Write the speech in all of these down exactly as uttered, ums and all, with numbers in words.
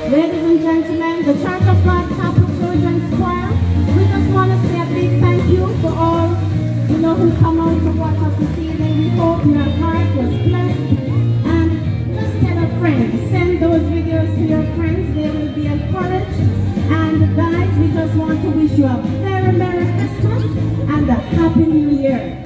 Ladies and gentlemen, the Church of God Chapel Children's Choir, we just want to say a big thank you for all, you know, who come out to watch us this evening. We hope your heart was blessed. And just tell a friend, send those videos to your friends. They will be encouraged. And guys, we just want to wish you a very Merry Christmas and a Happy New Year.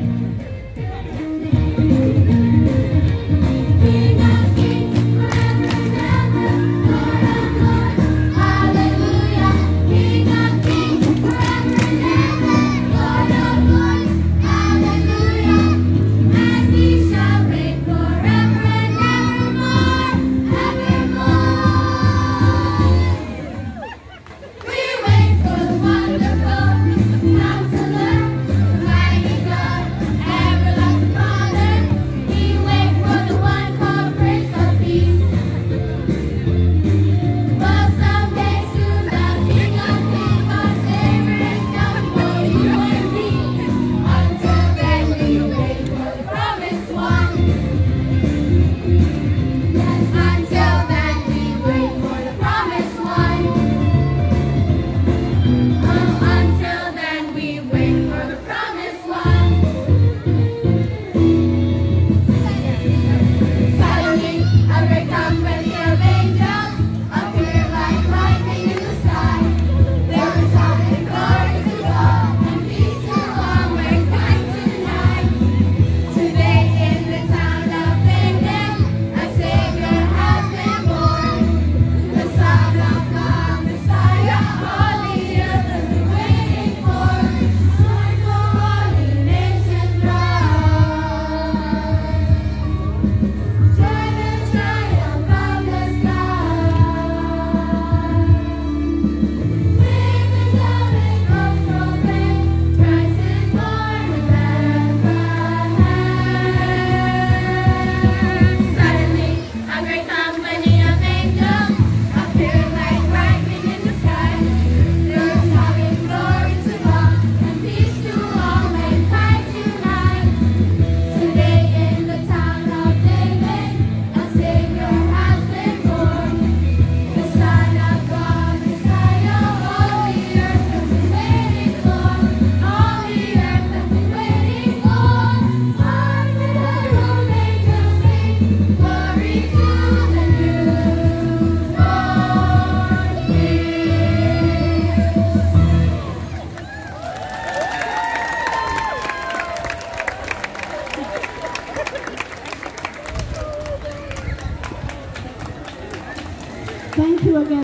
Thank you again.